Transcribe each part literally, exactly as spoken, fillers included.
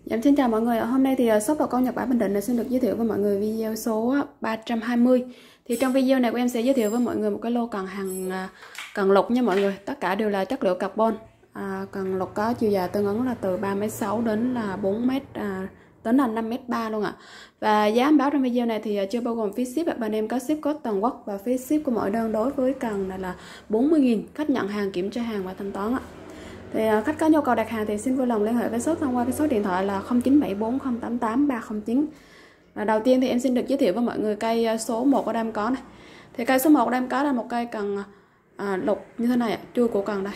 Dạ, xin chào mọi người. Hôm nay thì shop bà con Nhật Bản Bình Định xin được giới thiệu với mọi người video số ba trăm hai mươi. Thì trong video này của em sẽ giới thiệu với mọi người một cái lô cần hàng cần lục nha mọi người. Tất cả đều là chất liệu carbon. À, cần lục có chiều dài tương ứng là từ ba mét sáu đến là bốn mét à, đến là năm mét ba luôn ạ. À. Và giá em báo trong video này thì chưa bao gồm phí ship. Bên em có ship code toàn quốc và phí ship của mỗi đơn đối với cần này là bốn mươi nghìn. Khách nhận hàng, kiểm tra hàng và thanh toán ạ. Thì khách có nhu cầu đặt hàng thì xin vui lòng liên hệ với shop thông qua cái số điện thoại là không chín bảy bốn không tám tám ba không chín. Và đầu tiên thì em xin được giới thiệu với mọi người cây số một ở đây em có này. Thì cây số một ở đây em có là một cây cần à, lục như thế này ạ, chui của cần đây.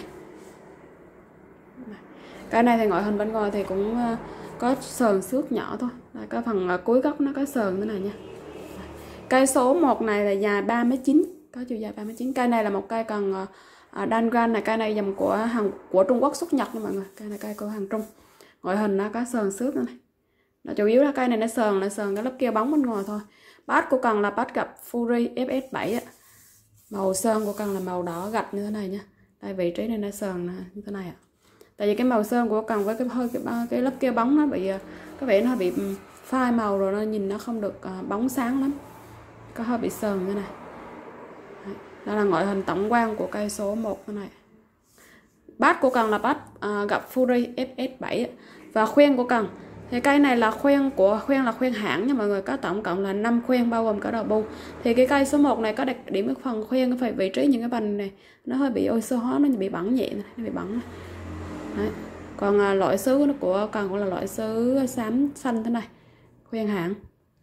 Cây này thì ngoại hình bên ngoài thì cũng có sờn xước nhỏ thôi. Đây, cái phần cuối gốc nó có sờn thế này nha. Cây số một này là dài ba mét chín, có chiều dài ba mét chín. Cây này là một cây cần À, Dangan này, cây này dòng của hàng của Trung Quốc xuất Nhật nha mọi người. Cây này cây của hàng Trung. Ngoại hình nó có sờn xước này. Nó chủ yếu là cây này nó sờn là sờn cái lớp keo bóng bên ngoài thôi. Bát của cần là bát gặp Fury ép ét bảy á. Màu sơn của cần là màu đỏ gạch như thế này nha. Đây vị trí này nó sờn như thế này ạ. Tại vì cái màu sơn của cần với cái hơi cái, cái lớp keo bóng nó bị có vẻ nó bị phai màu rồi, nó nhìn nó không được bóng sáng lắm. Có hơi bị sờn như này. Đó là ngoại hình tổng quan của cây số một này. Bát của cần là bát à, gặp Fury ép ét bảy. Và khuyên của cần thì cây này là khuyên của khuyên là khuyên hãng nha mọi người, có tổng cộng là năm khuyên bao gồm cả đầu bu. Thì cái cây số một này có đặc điểm ở phần khuyên phải vị trí những cái vành này nó hơi bị oxy hóa, nó bị bẩn nhẹ này, nó bị bẩn này. Đấy. Còn à, loại sứ của cần cũng là loại sứ xám xanh thế này, khuyên hãng.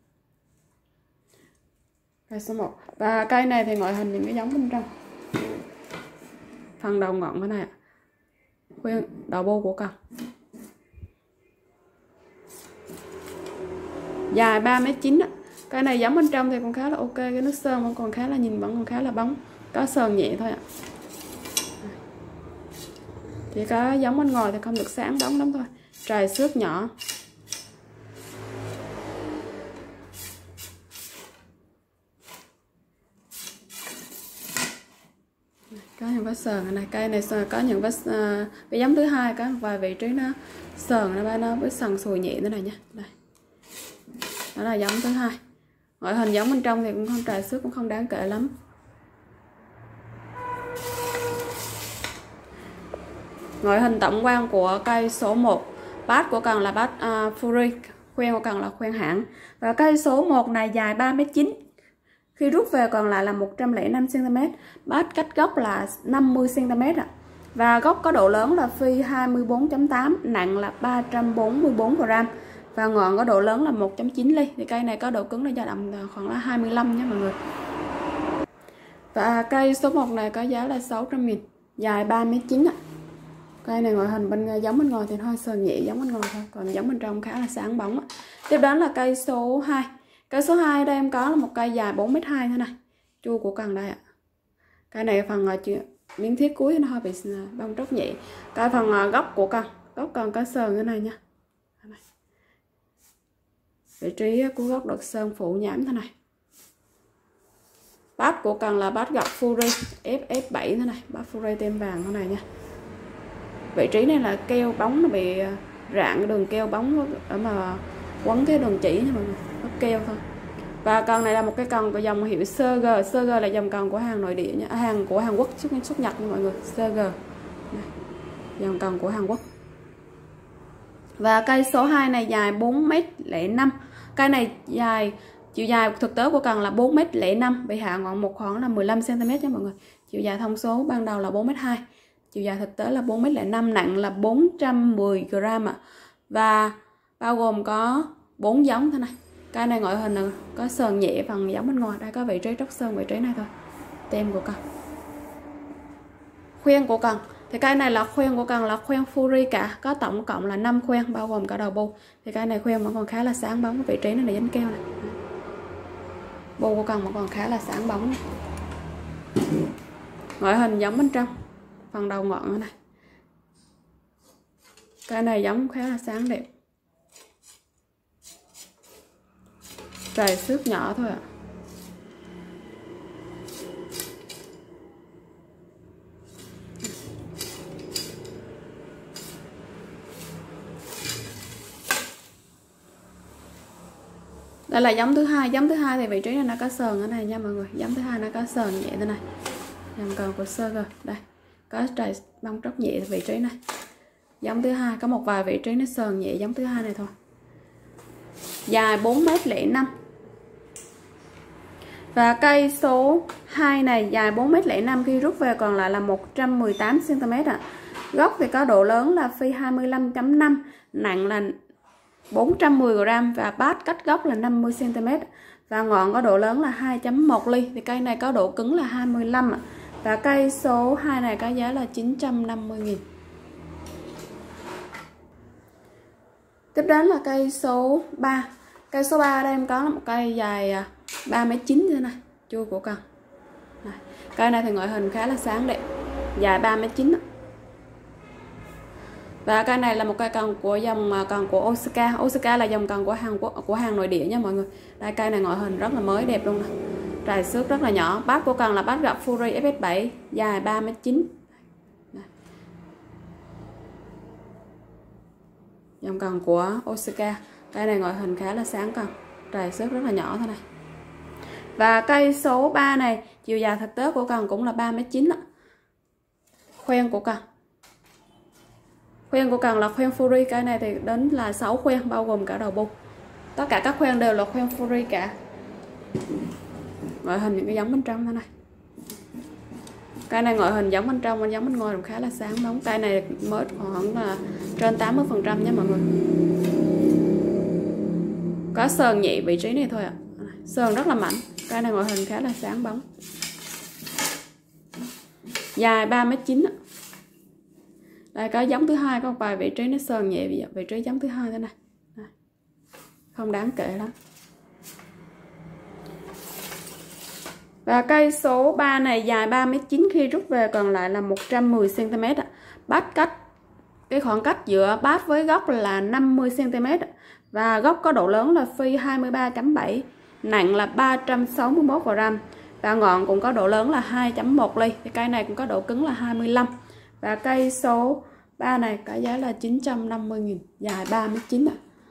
Cây số một. Và cây này thì ngoại hình những cái giống bên trong. Phần đầu ngọn cái này ạ. Khuyên đầu bu của cần. Dài ba mét chín. Cây này giống bên trong thì còn khá là ok, cái nước sơn vẫn còn khá là nhìn vẫn còn khá là bóng, có sờn nhẹ thôi ạ. Chỉ có giống bên ngoài thì không được sáng bóng lắm thôi. Trài xước nhỏ. Có những vết sờn này, cây này có những vết uh, cái giống thứ hai có vài vị trí nó sờn nó nó với sần sùi nhẹ thế này nha. Đây. Đó là giống thứ hai. Ngoại hình giống bên trong thì cũng không trài xước, cũng không đáng kể lắm. Ngoại hình tổng quan của cây số một. Bát của cần là bát uh, Fury, khuyên của cần là khuyên hãng. Và cây số một này dài ba mét chín. Khi rút về còn lại là một trăm lẻ năm xăng ti mét. Bát cách gốc là năm mươi xăng ti mét ạ. Và gốc có độ lớn là phi hai mươi bốn chấm tám, nặng là ba trăm bốn mươi bốn gam. Và ngọn có độ lớn là một chấm chín ly. Thì cây này có độ cứng là dao động khoảng là hai mươi lăm nhé mọi người. Và cây số một này có giá là sáu trăm nghìn, dài ba mét chín ạ. Cây này ngoại hình bên giống bên ngoài thì hơi sờn nhẹ giống bên ngoài thôi, còn giống bên trong khá là sáng bóng ạ. Tiếp đến là cây số hai. Cây số hai đây em có là một cây dài bốn mét hai thế này. Chu của cần đây ạ. Cây này phần miếng thiết cuối nó hơi bị bong tróc nhẹ. Cái phần gốc của cần, gốc cần có sờn thế này nha. Vị trí của gốc được sơn phủ nhám thế này. Bát của cần là bát gặp Fury ép ét bảy thế này, bát Fury tem vàng thế này nha. Vị trí này là keo bóng nó bị rạn đường keo bóng ở mà quấn cái đường chỉ nha mọi người, nó keo thôi. Và cần này là một cái cần của dòng hiệu Serger. Serger là dòng cần của hàng nội địa nha, à, hàng của Hàn Quốc xuất xuất Nhật nha mọi người. Serger. Dòng cần của Hàn Quốc. Và cây số hai này dài bốn mét lẻ năm. Cây này dài chiều dài thực tế của cần là bốn mét lẻ năm, bị hạ ngọn một khoảng là mười lăm xăng ti mét nha mọi người. Chiều dài thông số ban đầu là bốn mét hai. Chiều dài thực tế là bốn mét lẻ năm, nặng là bốn trăm mười gram ạ. Và bao gồm có bốn giống thế này. Cây này ngoại hình là có sờn nhẹ phần giống bên ngoài, đây có vị trí tróc sơn vị trí này thôi. Tem của cần. Khuyên của cần. Thì cây này là khuyên của cần là khuyên Fury cả, có tổng cộng là năm khuyên bao gồm cả đầu bu. Thì cây này khuyên vẫn còn khá là sáng bóng, vị trí này là dính keo này. Bu của cần vẫn còn khá là sáng bóng. Ngoại hình giống bên trong. Phần đầu ngọn này. Cây này giống khá là sáng đẹp. Trầy xước nhỏ thôi ạ. Đây là giống thứ hai. Giống thứ hai thì vị trí này nó có sờn ở này nha mọi người. Giống thứ hai nó có sờn nhẹ thế này. Dòng còn của sơ rồi. Đây. Có trầy bông tróc nhẹ vị trí này. Giống thứ hai có một vài vị trí nó sờn nhẹ giống thứ hai này thôi. Dài bốn mét không năm. Và cây số hai này dài bốn mét không năm, khi rút về còn lại là một trăm mười tám xăng ti mét ạ. À. Gốc thì có độ lớn là phi hai mươi lăm chấm năm, nặng là bốn trăm mười gam và bát cách gốc là năm mươi xăng ti mét và ngọn có độ lớn là hai chấm một ly. Thì cây này có độ cứng là hai mươi lăm ạ. À. Và cây số hai này có giá là chín trăm năm mươi nghìn. Tiếp đến là cây số ba. Cây số ba đây em có là một cây dài ba mét chín như thế này, chui của cần. Này. Cây này thì ngoại hình khá là sáng đẹp, dài ba mét chín. Và cây này là một cây cần của dòng cần của Osaka. Osaka là dòng cần của Hàn Quốc, của hàng nội địa nha mọi người. Đây cây này ngoại hình rất là mới đẹp luôn nè. Trài xước rất là nhỏ. Bát của cần là bát gặp Fury ép ét bảy, dài ba mét chín. Dòng cần của Osaka. Cây này ngoại hình khá là sáng cần, trài xước rất là nhỏ thế này. Và cây số ba này chiều dài thực tế của cần cũng là ba mét chín. Khoen của cần. Khoen của cần là khoen Fury. Cây này thì đến là sáu khoen bao gồm cả đầu bu. Tất cả các khoen đều là khoen Fury cả. Ngoại hình những cái giống bên trong thế này. Cây này ngoại hình giống bên trong và giống bên ngoài cũng khá là sáng bóng. Cây này mới khoảng là trên tám mươi phần trăm nha mọi người. Có sờn nhẹ vị trí này thôi ạ. À. Sờn rất là mạnh. Cây này ngoại hình khá là sáng bóng. Dài ba mét chín. Đây có giống thứ hai, có một vài vị trí nó sờn nhẹ vị trí giống thứ hai thế này. Đây. Không đáng kể lắm. Và cây số ba này dài ba mét chín, khi rút về còn lại là một trăm mười xăng ti mét. Bát cách cái khoảng cách giữa bát với gốc là năm mươi xăng ti mét và gốc có độ lớn là phi hai mươi ba chấm bảy, nặng là ba trăm sáu mươi mốt gam và ngọn cũng có độ lớn là hai chấm một ly. Cái cây này cũng có độ cứng là hai mươi lăm. Và cây số ba này có giá là chín trăm năm mươi nghìn, dài ba mét chín.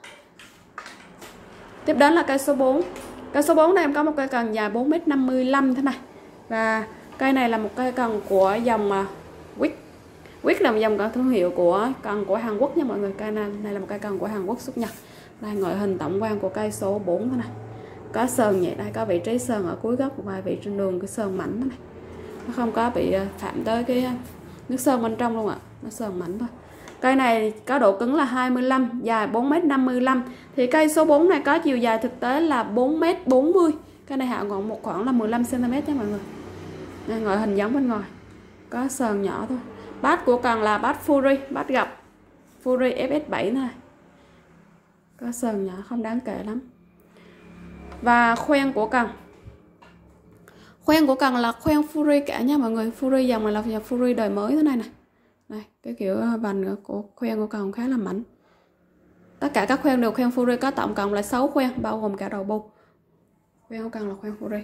Tiếp đến là cây số bốn. Cây số bốn này em có một cây cần dài bốn mét năm mươi lăm thế này. Và cây này là một cây cần của dòng Wick. Wick là một dòng cần thương hiệu của cần của Hàn Quốc nha mọi người. Cây này, này là một cây cần của Hàn Quốc xuất Nhật. Đây ngoại hình tổng quan của cây số bốn thế này. Có sờn nhẹ, đây có vị trí sờn ở cuối gốc, vài vị trên đường cái sờn mảnh thế này. Nó không có bị phạm tới cái nước sơn bên trong luôn ạ. Nó sờn mảnh thôi. Cây này có độ cứng là hai mươi lăm, dài bốn mét năm mươi lăm. Thì cây số bốn này có chiều dài thực tế là bốn mét bốn mươi. Cái này hạ ngọn một khoảng là mười lăm xăng ti mét nha mọi người. Đây, ngoại hình giống bên ngoài. Có sờn nhỏ thôi. Bát của cần là bát Fury, bát gặp Fury ép ét bảy này. Có sờn nhỏ không đáng kể lắm. Và khoen của cần. Khoen của cần là khoen Fury cả nha mọi người. Fury dòng này là dòng Fury đời mới thế này nè. Đây, cái kiểu vành của khoen của cần khá là mạnh. Tất cả các khoen đều khoen Fury, có tổng cộng là sáu khoen bao gồm cả đầu bu. Khoen của cần là khoen Fury.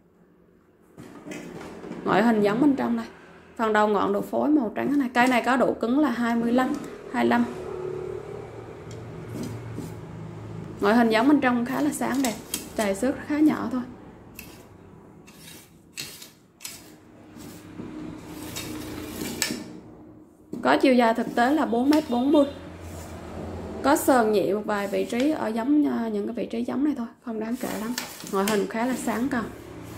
Ngoại hình giống bên trong này. Phần đầu ngọn được phối màu trắng thế này. Cây này có độ cứng là hai mươi lăm, hai mươi lăm. Ngoại hình giống bên trong khá là sáng đẹp. Trài xước khá nhỏ thôi. Có chiều dài thực tế là bốn mét bốn mươi. Có sờn nhẹ một vài vị trí ở giống những cái vị trí giống này thôi, không đáng kể lắm. Ngoại hình khá là sáng còn.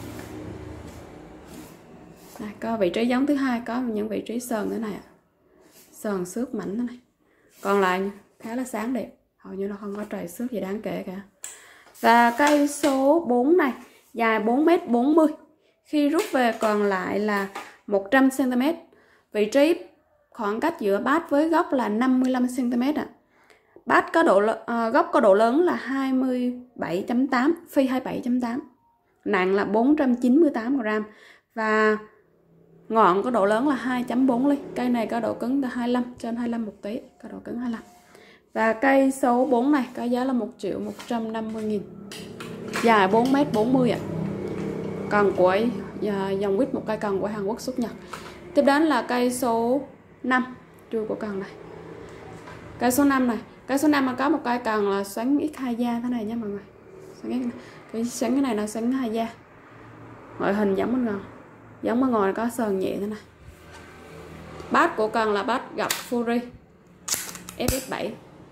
Đây, có vị trí giống thứ hai, có những vị trí sờn thế này ạ. Sờn xước mảnh thế này. Còn lại khá là sáng đẹp, hầu như là không có trầy xước gì đáng kể cả. Và cây số bốn này dài bốn mét bốn mươi. Khi rút về còn lại là một trăm xăng ti mét. Vị trí khoảng cách giữa bát với gốc là năm mươi lăm xăng ti mét ạ. Bát có độ uh, gốc có độ lớn là hai mươi bảy chấm tám, phi hai mươi bảy chấm tám. Nặng là bốn trăm chín mươi tám gam và ngọn có độ lớn là hai chấm bốn ly. Cây này có độ cứng là hai mươi lăm, trên hai mươi lăm một tí, có độ cứng hai mươi lăm. Và cây số bốn này có giá là một triệu một trăm năm mươi nghìn. Dài bốn mét bốn mươi ạ. Cần của uh, dòng quýt, một cây cần của Hàn Quốc xuất Nhật. Tiếp đến là cây số năm, chui của cần này. Cây số năm này, cây số năm mà có một cây cần là xoắn x hai da thế này nha mọi người. cái xoắn cái này là xoắn hai da. Ngoại hình giống bên ngòn, giống bên ngoài có sờn nhẹ thế này. Bát của cần là bát gặp Fury ép ép bảy.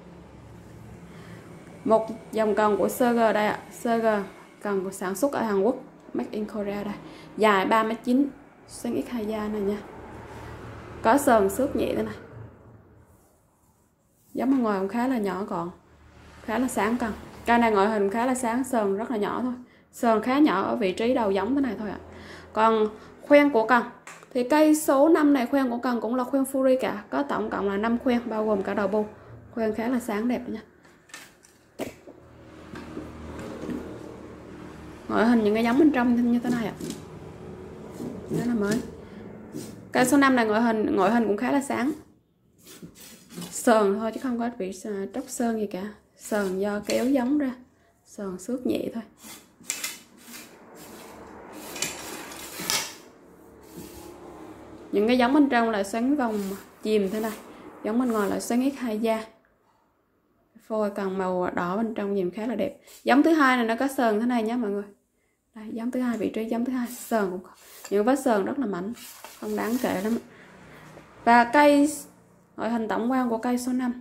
Một dòng cần của Serger đây ạ. Serger cần của sản xuất ở Hàn Quốc, Made in Korea đây. Dài ba mét chín, xoắn x hai da này nha. Có sờn xước nhẹ thế này. Giống bên ngoài cũng khá là nhỏ gọn, khá là sáng cần. Cây này ngoại hình khá là sáng, sờn rất là nhỏ thôi. Sờn khá nhỏ ở vị trí đầu giống thế này thôi ạ. Còn khoen của cần thì cây số năm này khoen của cần cũng là khoen Fury cả. Có tổng cộng là năm khoen bao gồm cả đầu bu. Khoen khá là sáng đẹp nha. Ngoại hình những cái giống bên trong như thế này ạ. Rất là mới. Cây số năm này ngoại hình ngoại hình cũng khá là sáng. Sờn thôi chứ không có bị tróc sơn gì cả. Sờn do kéo giống ra, sờn xước nhẹ thôi. Những cái giống bên trong là xoắn vòng chìm thế này, giống bên ngoài là xoắn x hai da. Phôi cần màu đỏ bên trong nhìn khá là đẹp. Giống thứ hai này nó có sờn thế này nhé mọi người. Đây, giống thứ hai, vị trí giống thứ hai, sờn cũng những vết sờn rất là mảnh, không đáng kể lắm. Và cây ngoại hình tổng quan của cây số năm.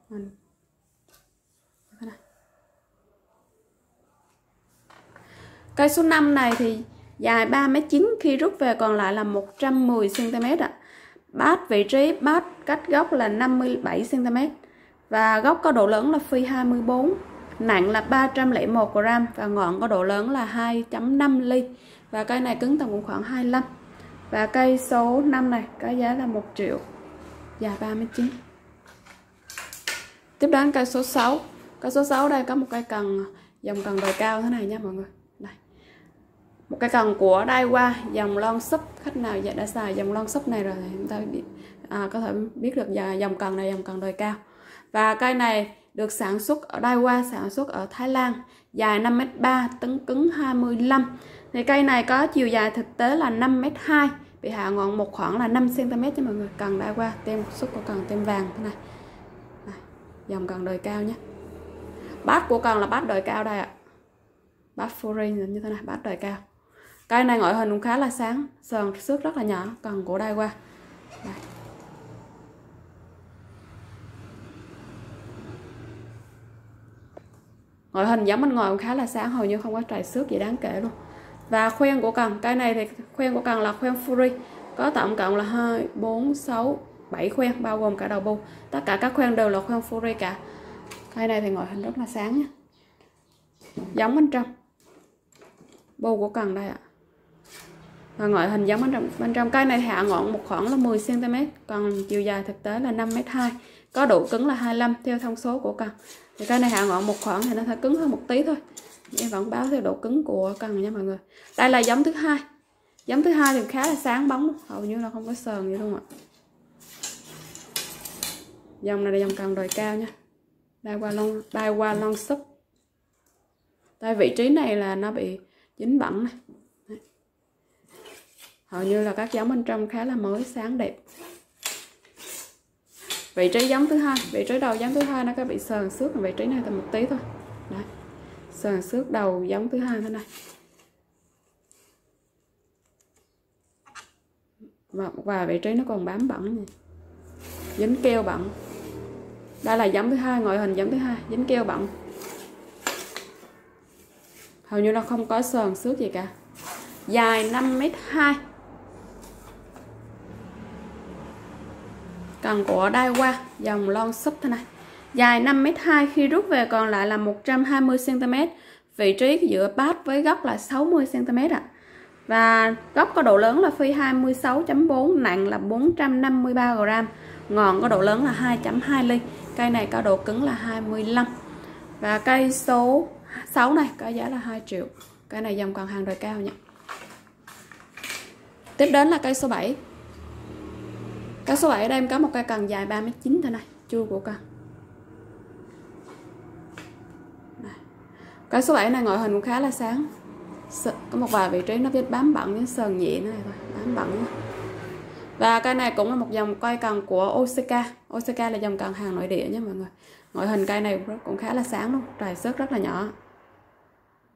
Cây số năm này thì dài ba mét chín, khi rút về còn lại là một trăm mười xăng ti mét ạ. Bát vị trí bát cách gốc là năm mươi bảy xăng ti mét và gốc có độ lớn là phi hai mươi bốn, nặng là ba trăm lẻ một gram và ngọn có độ lớn là hai phẩy năm ly. Và cây này cứng tầm cũng khoảng hai mươi lăm. Và cây số năm này có giá là một triệu, dài ba mét chín. Tiếp đến cây số sáu. Cây số sáu đây có một cây cần dòng cần đồi cao thế này nha mọi người. Đây. Một cây cần của Daiwa dòng lon súp. Khách nào đã xài dòng lon súp này rồi thì chúng ta biết, à, có thể biết được dòng cần này dòng cần đồi cao. Và cây này được sản xuất ở Daiwa, sản xuất ở Thái Lan, dài năm mét ba, tấn cứng hai mươi lăm. Thì cây này có chiều dài thực tế là năm mét hai, bị hạ ngọn một khoảng là năm xăng ti mét cho mọi người. Cần Daiwa, tem xuất của cần tem vàng thế này. Này, dòng cần đồi cao nhé. Bát của cần là bát đồi cao đây ạ. Bát Fury như thế này, bát đồi cao. Cây này ngoại hình cũng khá là sáng, sờn xước rất là nhỏ, cần của Daiwa. Đây. Ngoại hình giống bên ngoài cũng khá là sáng, hầu như không có trầy xước gì đáng kể luôn. Và khoen của cần, cây này thì khoen của cần là khoen Fury, có tổng cộng là hai, bốn, sáu, bảy khoen bao gồm cả đầu bu. Tất cả các khoen đều là khoen Fury cả. Cây này thì ngoại hình rất là sáng nhé. Giống bên trong. Bu của cần đây ạ. Và ngoại hình giống bên trong. Bên trong cây này hạ ngọn một khoảng là mười xăng ti mét, còn chiều dài thực tế là năm mét hai. Có độ cứng là hai mươi lăm theo thông số của cần. Thì cây này hạ ngọn một khoảng thì nó sẽ cứng hơn một tí thôi. Em vẫn báo theo độ cứng của cần nha mọi người. Đây là giống thứ hai. Giống thứ hai thì khá là sáng bóng, hầu như là không có sờn gì luôn ạ. Dòng này là dòng cần đồi cao nha. Daiwa lon, Daiwa lon súp. Đây vị trí này là nó bị dính bẩn này. Đấy. Hầu như là các giống bên trong khá là mới, sáng đẹp. Vị trí giống thứ hai, vị trí đầu giống thứ hai nó có bị sờn xước, vị trí này tầm một tí thôi. Đấy. Sờn xước đầu giống thứ hai thế này. Và, và vị trí nó còn bám bẩn này. Dính keo bẩn. Đây là giống thứ hai, ngoại hình giống thứ hai, dính keo bẩn. Hầu như nó không có sờn xước gì cả. Dài năm mét hai. Cần của Daiwa dòng lon súp thế này. Dài năm mét hai, khi rút về còn lại là một trăm hai mươi xăng ti mét. Vị trí giữa bát với gốc là sáu mươi xăng ti mét ạ. Và gốc có độ lớn là phi hai mươi sáu chấm bốn, nặng là bốn trăm năm mươi ba gram. Ngọn có độ lớn là hai phẩy hai ly. Cây này có độ cứng là hai mươi lăm. Và cây số sáu này có giá là hai triệu. Cây này dòng cần hàng đồi cao nha. Tiếp đến là cây số bảy. Cây số bảy ở đây em có một cây cần dài ba mét chín thế này, chui của cần. Cây số bảy này ngoại hình cũng khá là sáng. Có một vài vị trí nó biết bám bẩn với sờn nhẹ này thôi, bám bẩn nhé. Và cây này cũng là một dòng cây cần của Osaka. Osaka là dòng cần hàng nội địa nhé mọi người. Ngoại hình cây này cũng khá là sáng luôn, trài xước rất là nhỏ.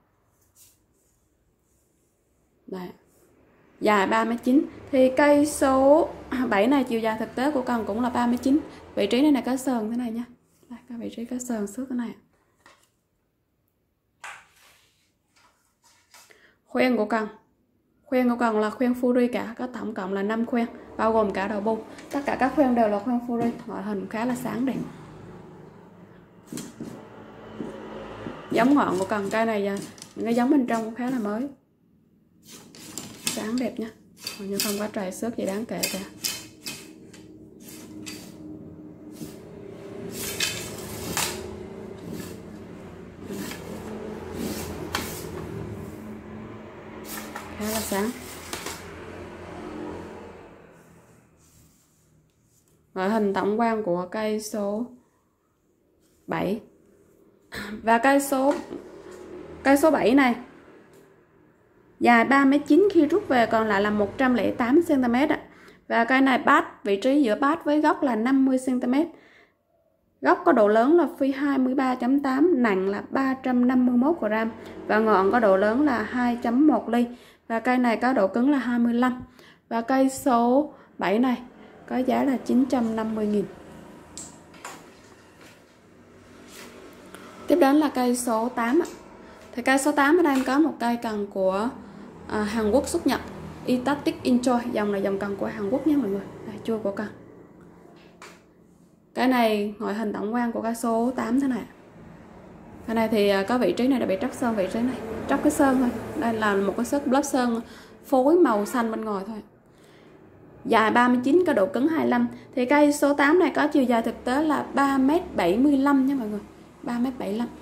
Đây. Dài ba mét chín. Thì cây số bảy này chiều dài thực tế của cần cũng là ba mét chín. Vị trí này là có sờn thế này nha. Đây, cái vị trí có sờn xước thế này. Khoen của cần. Khoen của cần là khoen Fury cả, có tổng cộng là năm khoen, bao gồm cả đầu bu. Tất cả các khoen đều là khoen Fury, ngoại hình khá là sáng đẹp. Giống ngọn của cần cây này những cái giống bên trong cũng khá là mới. Sáng đẹp nha. Hầu như không có trầy xước gì đáng kể cả. Khá là sáng. Ngoại hình tổng quan của cây số bảy. Và cây số cây số bảy này dài ba mét chín, khi rút về còn lại là một trăm lẻ tám xăng ti mét ạ. Và cây này bát, vị trí giữa bát với gốc là năm mươi xăng ti mét. Gốc có độ lớn là phi hai mươi ba chấm tám, nặng là ba trăm năm mươi mốt gam và ngọn có độ lớn là hai chấm một ly. Và cây này có độ cứng là hai mươi lăm. Và cây số bảy này có giá là chín trăm năm mươi nghìn. Tiếp đến là cây số tám. Thì cây số tám ở đây em có một cây cần của à, Hàn Quốc xuất nhập, Itatic Enjoy. Dòng này dòng cần của Hàn Quốc nha mọi người. Đây, chua của cần. Cái này ngoại hình tổng quan của cây số tám thế này. Cái này thì có vị trí này đã bị tróc sơn, vị trí này tróc cái sơn thôi. Đây là một cái xốp lớp sơn phối màu xanh bên ngoài thôi. Dài ba mươi chín, có độ cứng hai mươi lăm. Thì cây số tám này có chiều dài thực tế là ba mét bảy mươi lăm nha mọi người. ba mét bảy mươi lăm.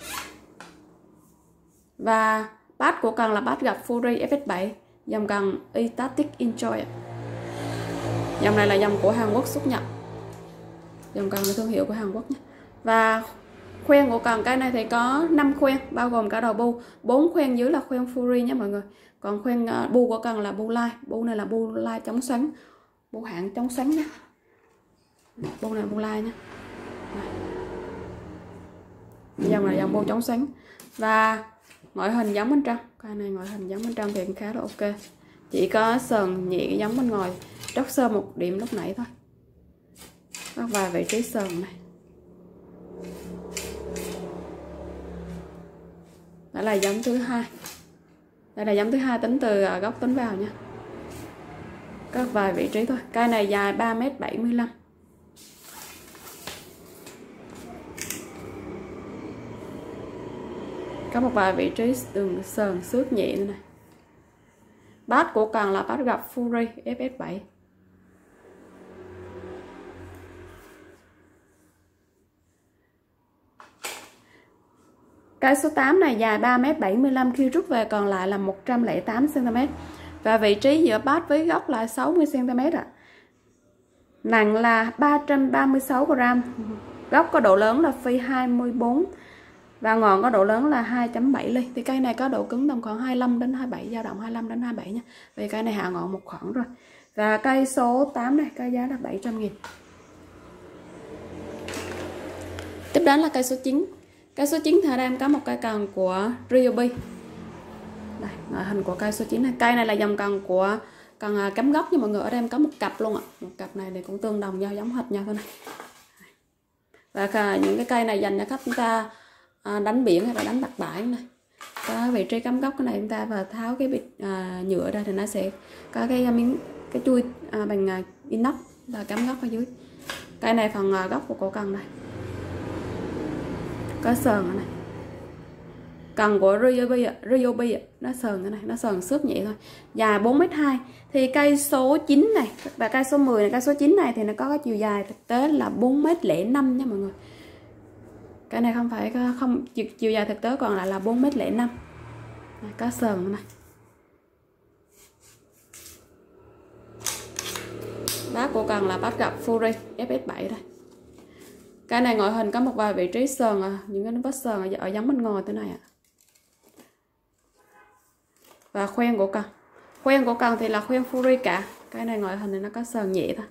Và bát của cần là bát gặp Fury ép ét bảy, dòng cần Itatic Enjoy. Dòng này là dòng của Hàn Quốc xuất nhập. Dòng cần là thương hiệu của Hàn Quốc nha. Và khoen của cần cái này thì có năm khoen, bao gồm cả đầu bu. bốn khoen dưới là khoen Fury nha mọi người. Còn khoen uh, bu của cần là bu lai. Bu này là bu lai chống xoắn. Bu hãng chống xoắn nhé. Bu này là bu lai nha. Dòng này dòng bu chống xoắn. Và ngoại hình giống bên trong. Cái này ngoại hình giống bên trong thì khá là ok. Chỉ có sờn nhẹ giống bên ngoài, tróc sơn một điểm lúc nãy thôi. Có vài vị trí sờn này. Đây là giống thứ hai. Đây là giống thứ hai tính từ góc tính vào nha. Có vài vị trí thôi. Cây này dài ba mét bảy mươi lăm. Có một vài vị trí đường sờn xước nhẹ này. Bát của cần là bát gặp Fury ép ét bảy. Cây số tám này dài ba mét bảy mươi lăm, khi rút về còn lại là một trăm lẻ tám xăng ti mét. Và vị trí giữa bát với gốc là sáu mươi xăng ti mét ạ. Nặng là ba trăm ba mươi sáu gam. Gốc có độ lớn là phi hai mươi bốn và ngọn có độ lớn là hai chấm bảy ly. Thì cây này có độ cứng tầm khoảng hai mươi lăm đến hai mươi bảy, dao động hai mươi lăm đến hai mươi bảy nha. Vì cây này hạ ngọn một khoảng rồi. Và cây số tám này có giá là bảy trăm nghìn. Tiếp đến là cây số chín. Cây số chín thì ở đây em có một cây cần của Ryobi. Đây, ngoại hình của cây số chín này. Cây này là dòng cần của cần cắm gốc nha mọi người. Ở đây em có một cặp luôn ạ. Một cặp này thì cũng tương đồng nhau, giống hệt nhau thôi này. Và những cái cây này dành cho khách chúng ta đánh biển hay là đánh bạc bãi này. Có vị trí cắm gốc cái này chúng ta và tháo cái bịt à, nhựa ra thì nó sẽ có cái miếng cái chui à, bằng à, inox và cắm gốc ở dưới. Cây này phần à, gốc của cổ cần này. Có sờn ở này. Cần của Ryobi, Ryobi nó sờn cái này, nó sờn xước nhẹ thôi. Dài bốn mét hai. Thì cây số chín này và cây số mười này, cây số chín này thì nó có cái chiều dài thực tế là bốn mét lẻ năm nha mọi người. Cái này không phải không chiều dài thực tế còn lại là bốn mét lẻ năm. Có sờn này. Bát của cần là bát gặp Fury ép ét bảy đây. Cái này ngoại hình có một vài vị trí sờn à, những cái vết sờn ở, ở giống bên ngoài thế này ạ. À. Và khoen của cần. Khoen của cần thì là khoen Fury cả. Cái này ngoại hình thì nó có sờn nhẹ thôi.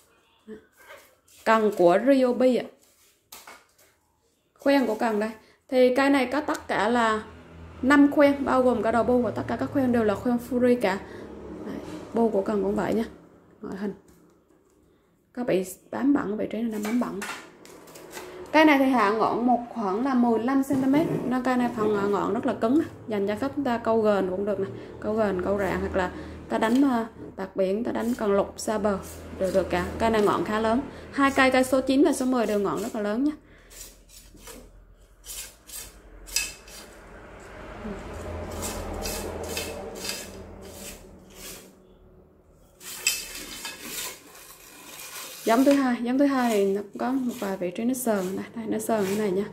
Cần của Ryobi ạ. À. Khoen của cần đây. Thì cây này có tất cả là năm khoen bao gồm cả đầu bu và tất cả các khoen đều là khoen Fury cả. Đấy, bu của cần cũng vậy nha. Ngoại hình có bị bám bẩn, vị trí này đang bám bẩn. Cây này thì hạ ngọn một khoảng là mười lăm xăng ti mét. Nó cây này phần hạ ngọn rất là cứng, dành cho khách chúng ta câu gền cũng được nè, câu gền, câu rạng, hoặc là ta đánh uh, bạc biển, ta đánh cần lục xa bờ đều được cả. Cây này ngọn khá lớn. Hai cây, cây số chín và số mười đều ngọn rất là lớn nhé. Giống thứ hai, giống thứ hai thì nó có một vài vị trí nó sờn này, đây nó sờn như này nha.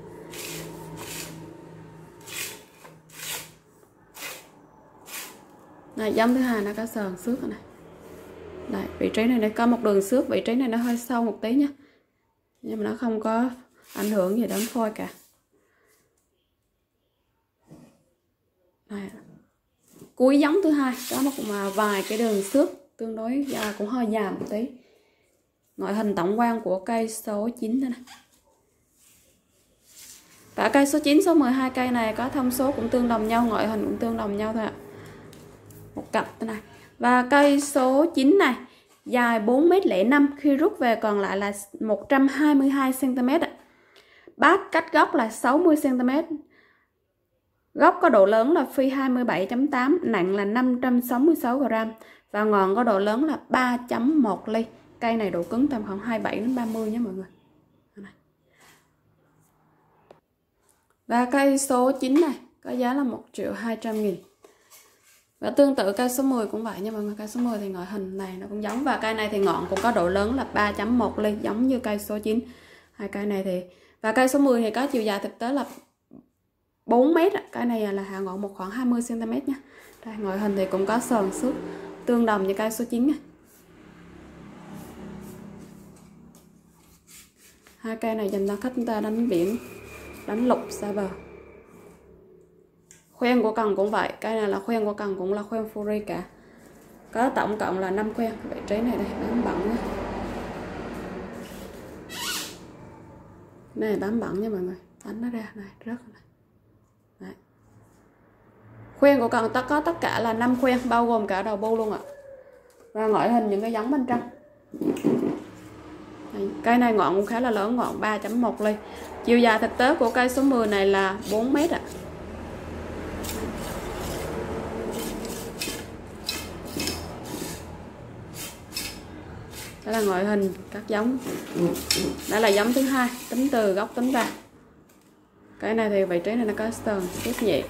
Này, giống thứ hai nó có sờn xước này. Đây, vị trí này, này có một đường xước, vị trí này nó hơi sâu một tí nhé. Nhưng mà nó không có ảnh hưởng gì đến phôi cả. Đây. Cuối giống thứ hai có một vài cái đường xước tương đối dài, cũng hơi dài một tí. Ngoại hình tổng quan của cây số chín thế này. Cả cây số chín, số mười hai cây này có thông số cũng tương đồng nhau, ngoại hình cũng tương đồng nhau thôi ạ. Một cặp thế này. Và cây số chín này dài bốn mét lẻ năm, khi rút về còn lại là một trăm hai mươi hai xăng ti mét ạ. Bát cách gốc là sáu mươi xăng ti mét. Gốc có độ lớn là phi hai mươi bảy chấm tám, nặng là năm trăm sáu mươi sáu gam và ngọn có độ lớn là ba chấm một ly. Cây này độ cứng tầm khoảng hai mươi bảy đến ba mươi nhé mọi người. Và cây số chín này có giá là một triệu hai trăm nghìn. Và tương tự cây số mười cũng vậy nha mọi người. Cây số mười thì ngoại hình này nó cũng giống. Và cây này thì ngọn cũng có độ lớn là ba chấm một ly, giống như cây số chín. Hai cây này thì, và cây số mười thì có chiều dài thực tế là bốn mét. Cái này là hạ ngọn một khoảng hai mươi xăng ti mét nha. Đây, ngoại hình thì cũng có sờn xước tương đồng như cây số chín nha. Hai cây này dành cho khách chúng ta đánh biển, đánh lục xa bờ. Khoen của cần cũng vậy, cây này là khoen của cần cũng là khoen Fury cả. Có tổng cộng là năm khoen. Vị trí này đây bám bẩn nha. Này bám bẩn nha mọi người, đánh nó ra này, rớt này. Đấy. Khoen của cần tất có tất cả là năm khoen bao gồm cả đầu bu luôn ạ. Và ngoại hình những cái giống bên trong. Cây này ngọn cũng khá là lớn, ngọn ba chấm một ly. Chiều dài thực tế của cây số mười này là bốn mét ạ. Đây là ngoại hình các giống. Đây là giống thứ hai, tính từ gốc tính vào. Cái này thì vị trí này nó có sờn xước nhẹ.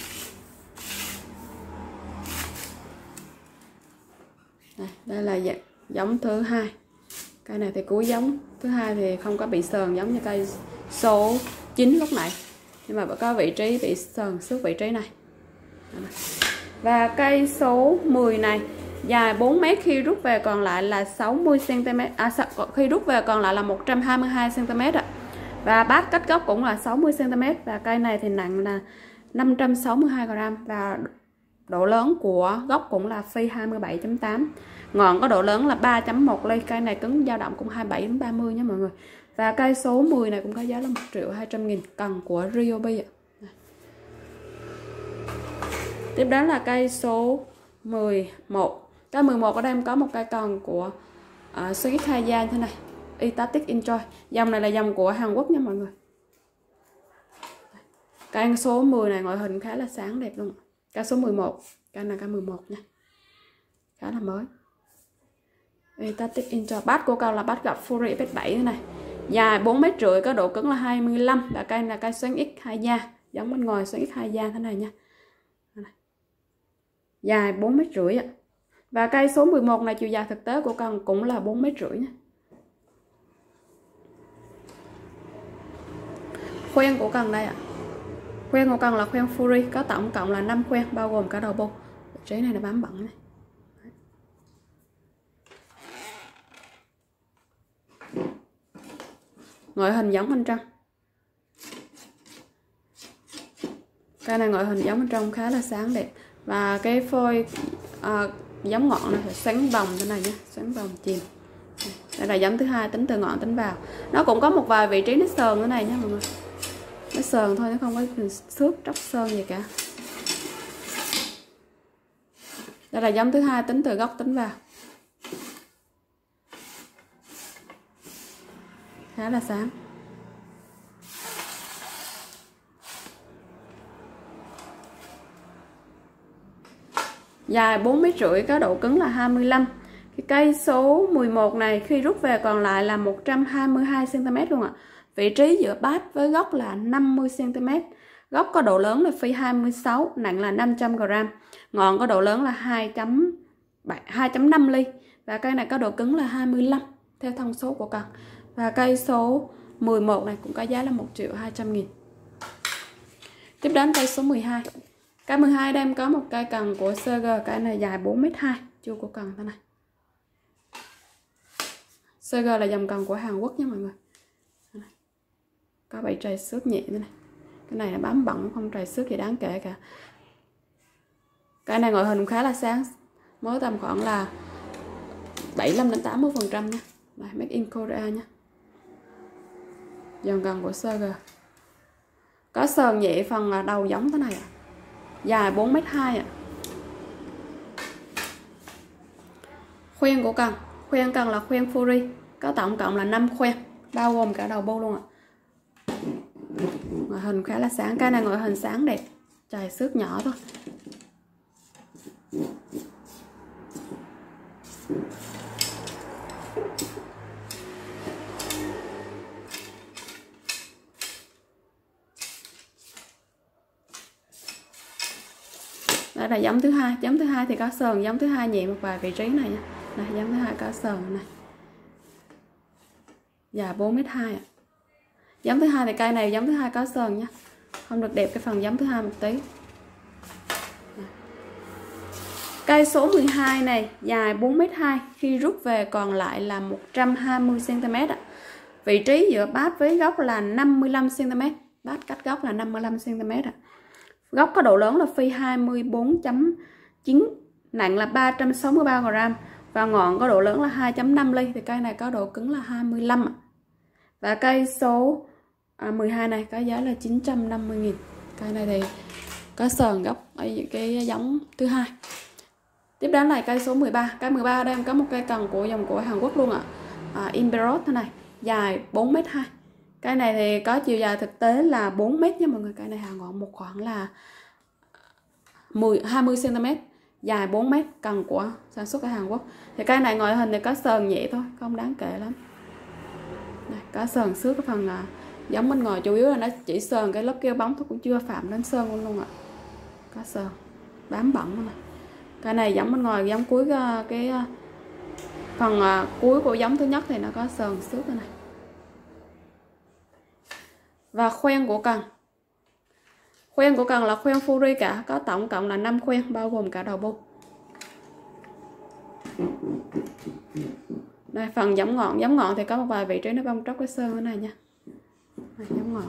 Đây, đây là giống thứ hai. Cây này thì cuối giống thứ hai thì không có bị sờn giống như cây số chín lúc nãy, nhưng mà có vị trí bị sờn xước vị trí này. Và cây số mười này dài bốn mét, khi rút về còn lại là sáu mươi xăng ti mét, à, khi rút về còn lại là một trăm hai mươi hai xăng ti mét ạ. Và bát cách gốc cũng là sáu mươi xăng ti mét và cây này thì nặng là năm trăm sáu mươi hai gam và độ lớn của gốc cũng là phi hai mươi bảy chấm tám. Ngọn có độ lớn là ba chấm một ly. Cây này cứng dao động cũng hai mươi bảy đến ba mươi nhé mọi người. Và cây số mười này cũng có giá là một triệu hai trăm nghìn, cần của Ryobi ạ. Tiếp đó là cây số mười một. Cây mười một ở đây em có một cây cần của uh, Suzuki Haya thế này, Itatic Enjoy. Dòng này là dòng của Hàn Quốc nha mọi người. Cây số mười này ngoại hình khá là sáng đẹp luôn. Cây số mười một, cây này cây mười một nha, khá là mới. Itatic Enjoy. Bát của cầu là bát gặp Fury ép bảy thế này, dài bốn mét rưỡi, có độ cứng là hai mươi lăm. Và cây là cây xoắn X Haya, giống bên ngoài xoắn X Haya thế này nha. Dài bốn mét rưỡi ạ. Và cây số mười một này chiều dài thực tế của cần cũng là bốn mét rưỡi nha. Khoen của cần đây ạ. Khoen của cần là khoen Fury, có tổng cộng là năm khoen bao gồm cả đầu bu. Vị trí này là bám bẩn này. Ngoại hình giống bên trong. Cây này ngoại hình giống bên trong khá là sáng đẹp. Và cái phôi à, giống ngọn này phải xoắn vòng thế này nhé, xoắn vòng chìm. Đây là giống thứ hai, tính từ ngọn tính vào. Nó cũng có một vài vị trí nó sờn thế này nhé mọi người. Nó sờn thôi, nó không có xước tróc sơn gì cả. Đây là giống thứ hai tính từ gốc tính vào. Khá là sáng. Dài bốn mét rưỡi, có độ cứng là hai mươi lăm. Cái cây số mười một này khi rút về còn lại là một trăm hai mươi hai xăng ti mét luôn ạ. Vị trí giữa bát với gốc là năm mươi xăng ti mét. Gốc có độ lớn là phi hai mươi sáu, nặng là năm trăm gam. Ngọn có độ lớn là hai chấm năm ly. Và cây này có độ cứng là hai mươi lăm theo thông số của cần. Và cây số mười một này cũng có giá là một triệu hai trăm nghìn. Tiếp đến cây số mười hai. Cây mười hai đem có một cây cần của xê giê, cây này dài bốn mét hai, chuông của cần thế này. xê giê là dòng cần của Hàn Quốc nha mọi người. Có bảy trầy xước nhẹ thế này. Cái này là bám bẩn, không trầy xước gì đáng kể cả. Cái này ngoại hình khá là sáng, mới tầm khoảng là bảy mươi lăm đến tám mươi phần trăm nha. Đây, made in Korea nha. Dòng cần của xê giê. Có sờn nhẹ phần đầu giống thế này ạ. Dài bốn mét hai ạ. Khoen của cần, khoen cần là khoen Fury, có tổng cộng là năm khoen, bao gồm cả đầu bô luôn ạ. Ngoại hình khá là sáng, cái này ngoại hình sáng đẹp, chài xước nhỏ thôi. Đây là giống thứ hai, giống thứ hai thì có sờn, giống thứ hai nhẹ một vài vị trí này nha. Này, giống thứ hai có sờn này. Dài bốn mét hai ạ. Giống thứ hai thì cây này giống thứ hai có sờn nha. Không được đẹp cái phần giống thứ hai một tí. Cây số mười hai này dài bốn mét hai, khi rút về còn lại là một trăm hai mươi xăng ti mét ạ. Vị trí giữa bát với gốc là năm mươi lăm xăng ti mét, bát cách gốc là năm mươi lăm xăng ti mét ạ. Gốc có độ lớn là phi hai mươi bốn chấm chín, nặng là ba trăm sáu mươi ba gam và ngọn có độ lớn là hai chấm năm ly. Thì cây này có độ cứng là hai mươi lăm ạ. Và cây số à, mười hai này có giá là chín trăm năm mươi nghìn. Cây này thì có sờn gốc ở cái giống thứ hai. Tiếp đến là cây số mười ba. Cây mười ba đây em có một cây cần của dòng của Hàn Quốc luôn ạ. À, Inberot thế này, dài bốn mét hai. Cây này thì có chiều dài thực tế là bốn mét nha mọi người. Cây này hàng ngọn một khoảng là mười hai mươi xăng ti mét, dài bốn mét, cần của sản xuất ở Hàn Quốc. Thì cây này ngoại hình thì có sờn nhẹ thôi, không đáng kể lắm. Đây, có sờn xước cái phần à, giống bên ngoài, chủ yếu là nó chỉ sờn cái lớp keo bóng thôi, cũng chưa phạm đến sơn luôn luôn ạ. Có sờn bám bẩn này. Cây này giống bên ngoài, giống cuối cái, cái phần à, cuối của giống thứ nhất thì nó có sờn xước này. Và khoen của cần, khoen của cần là khoen Fury cả, có tổng cộng là năm khoen bao gồm cả đầu bu. Đây, phần giống ngọn, giống ngọn thì có một vài vị trí nó bong tróc cái sơn thế này nha. Đây, giống ngọn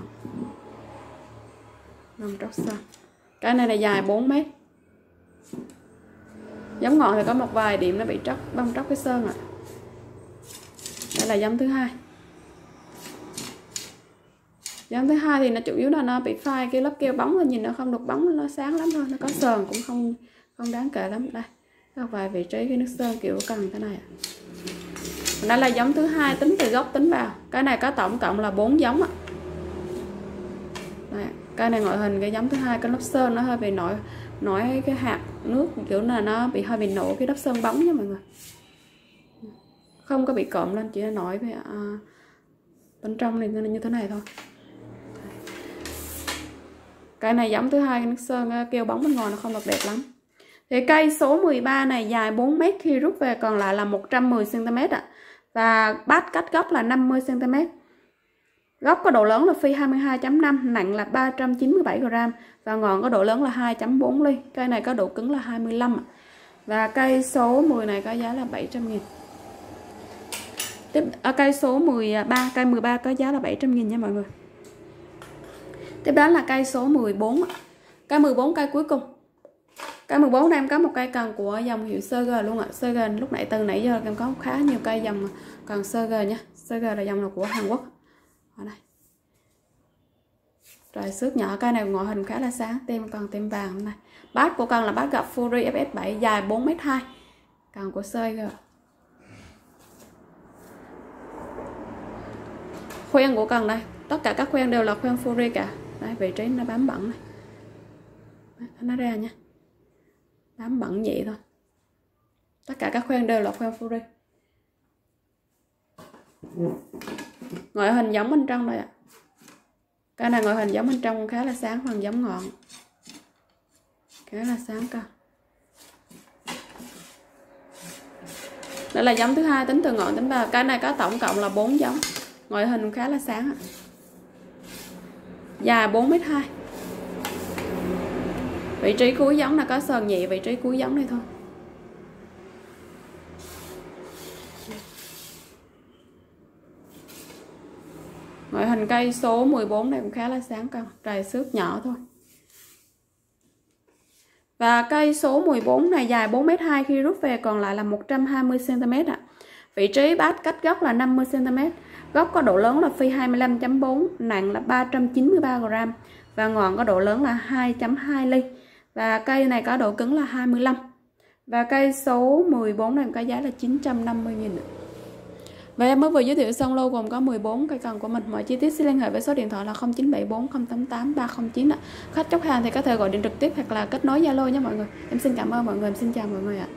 bong tróc sơn. Cái này là dài bốn mét. Giống ngọn thì có một vài điểm nó bị tróc, bong tróc cái sơn ạ. Đây là giống thứ hai. Giống thứ hai thì nó chủ yếu là nó bị phai cái lớp keo bóng, thôi nhìn nó không được bóng, nó sáng lắm thôi, nó có sờn cũng không không đáng kể lắm. Đây, có vài vị trí cái nước sơn kiểu cần thế này ạ. Đây là giống thứ hai tính từ gốc tính vào. Cái này có tổng cộng là bốn giống ạ. Đây, cái này ngoại hình cái giống thứ hai, cái lớp sơn nó hơi bị nổi nổi cái hạt nước, kiểu là nó bị hơi bị nổ cái lớp sơn bóng nha mọi người. Không có bị cộm lên, chỉ là nổi về à, bên trong này như thế này thôi. Cái này giống thứ hai, cái nước sơn keo bóng bên ngoài nó không được đẹp lắm. Thì cây số mười ba này dài bốn mét, khi rút về còn lại là một trăm mười xăng ti mét ạ. Và bát cách gốc là năm mươi xăng ti mét. Gốc có độ lớn là phi hai mươi hai chấm năm, nặng là ba trăm chín mươi bảy gam và ngọn có độ lớn là hai chấm bốn ly. Cây này có độ cứng là hai mươi lăm ạ. Và cây số mười này có giá là bảy trăm nghìn. Tiếp ở cây số mười ba, cây mười ba có giá là bảy trăm nghìn nha mọi người. Tiếp đến là cây số mười bốn. Cây mười bốn cây cuối cùng. Cây mười bốn này em có một cây cần của dòng hiệu xê giê luôn ạ. xê giê lúc nãy từ nãy giờ em có khá nhiều cây dòng cần xê giê nha. xê giê là dòng là của Hàn Quốc. Ở đây. Rồi xước nhỏ, cây này ngoại hình khá là sáng, tem còn tem vàng này. Bát của cần là bát gặp Fury ép ét bảy dài bốn mét hai. Cần của sơi cơ. Khoen của cần đây, tất cả các khoen đều là khoen Fury cả. Đây, vị trí nó bám bẩn này. Đấy, nó ra nha. Bám bẩn nhẹ thôi. Tất cả các khoen đều là khoen Fury. Ngoại hình giống bên trong đây ạ. Cái này ngoại hình giống bên trong khá là sáng, phần giống ngọn khá là sáng cơ. Đây là giống thứ hai tính từ ngọn tính ba. Cái này có tổng cộng là bốn giống. Ngoại hình khá là sáng ạ. Dài bốn mét hai. Vị trí cuối giống là có sờn nhẹ vị trí cuối giống này thôi. Ngoại hình cây số mười bốn này cũng khá là sáng cần, trầy xước nhỏ thôi. Và cây số mười bốn này dài bốn mét hai, khi rút về còn lại là một trăm hai mươi xăng ti mét ạ. Vị trí bát cách gốc là năm mươi xăng ti mét. Gốc có độ lớn là phi hai mươi lăm chấm bốn, nặng là ba trăm chín mươi ba gam và ngọn có độ lớn là hai chấm hai ly. Và cây này có độ cứng là hai mươi lăm. Và cây số mười bốn này có giá là chín trăm năm mươi nghìn. Và em mới vừa giới thiệu xong lô gồm có mười bốn cây cần của mình. Mọi chi tiết xin liên hệ với số điện thoại là không chín bảy bốn không tám tám ba không chín ạ. Khách chốt hàng thì có thể gọi điện trực tiếp hoặc là kết nối Zalo nha mọi người. Em xin cảm ơn mọi người, em xin chào mọi người ạ.